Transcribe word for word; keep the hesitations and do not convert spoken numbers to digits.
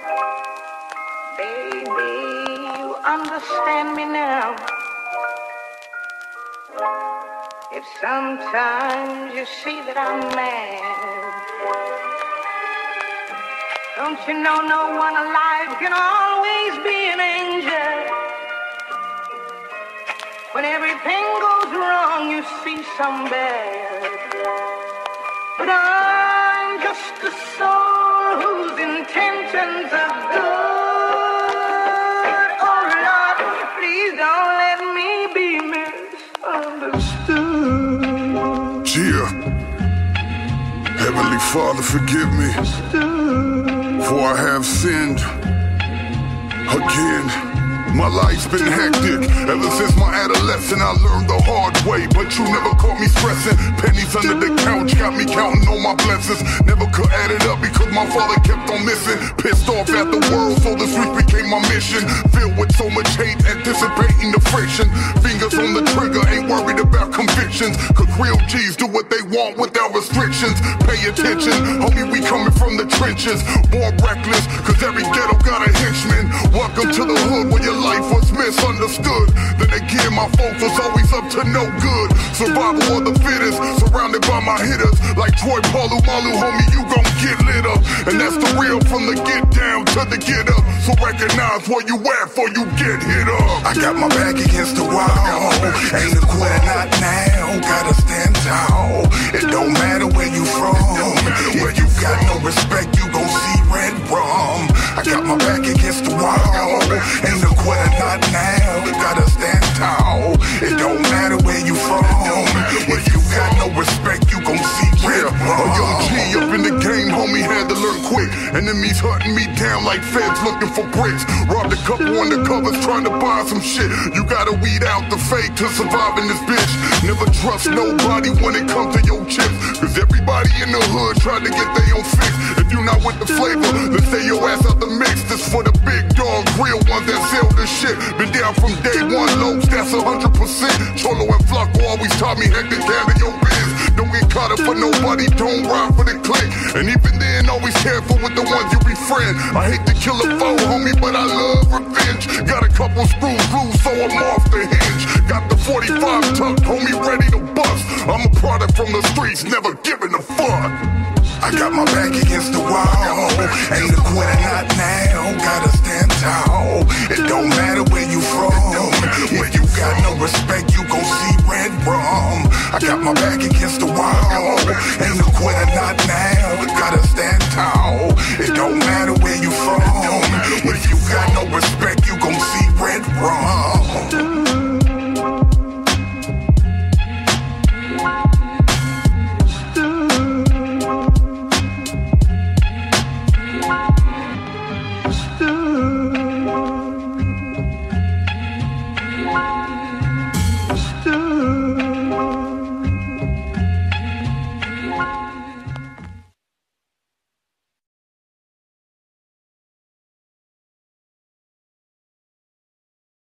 Baby, you understand me now. If sometimes you see that I'm mad, don't you know no one alive can always be an angel? When everything goes wrong, you see some bad. But I'm just a soul whose intentions are good. Oh Lord, please don't let me be misunderstood. Yeah. Heavenly Father, forgive me, for I have sinned again. My life's been hectic. Ever since my adolescence, I learned the hard way. But you never caught me stressing. Pennies under the couch got me counting all my blessings. Never could add it up because my father kept on missing. Pissed off at the world, so the street became my mission. Filled with so much hate, anticipating the friction. Fingers on the trigger, ain't worried about convictions. Cause real G's do what they want without restrictions. Pay attention, homie, we coming from the trenches. Born reckless, cause every ghetto got a henchman. Welcome to the hood where your life was misunderstood. Then again, my folks was always up to no good. Survival of the fittest, surrounded by my hitters. Like Troy Polamalu, homie, you gon' get lit up. And that's the real from the get down to the get up. So recognize where you at before you get hit up. I got my back against the wall. Ain't a quitter, not now. Gotta stand tall. It don't matter where you from. If you got no respect, you gon' see red rum. I got my back against the wall. Ain't a quitter, not now. Gotta stand tall. It don't matter where you from. If you got no respect, you gon' see red rum. A young G up in the game, homie, had to learn quick. Enemies hunting me down like feds looking for bricks. Robbed a couple undercovers trying to buy some shit. You gotta weed out the fake to survive in this bitch. Never trust nobody when it comes to your chips. Cause everybody in the hood tried to get their own fix. If you not with the flavor, then stay your ass out the mix. This for the big dog, real ones that sell the shit. Been down from day one, lows, that's a hundred percent. Cholo and Flacco always taught me heck to handle your biz. Don't get caught up for nobody, don't ride for the click. And even then, always careful with the ones you befriend. I hate to kill a foe, homie, but I love revenge. Got a couple screws loose, so I'm off the hinge. Got the forty-five tucked, homie, ready to bust. I'm a product from the streets, never giving a fuck. I got my back against the wall. Ain't a quitter, not now. Gotta stand tall. It don't matter where you from. If you got no respect, you gon' see red rum. I got my back against the wall. Ain't a quitter, not now. Gotta